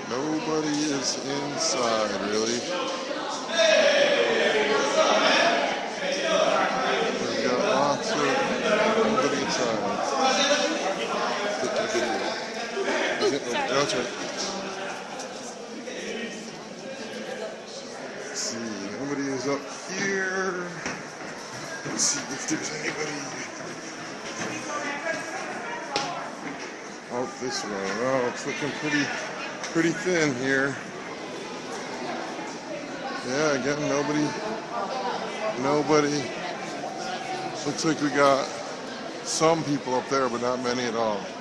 Nobody is inside, really. We've got lots of nobody inside. Get to the video. That's right. Let's see, nobody is up here. Let's see if there's anybody. Out this way. Well, it's looking pretty thin here. Yeah, again, nobody. Looks like we got some people up there, but not many at all.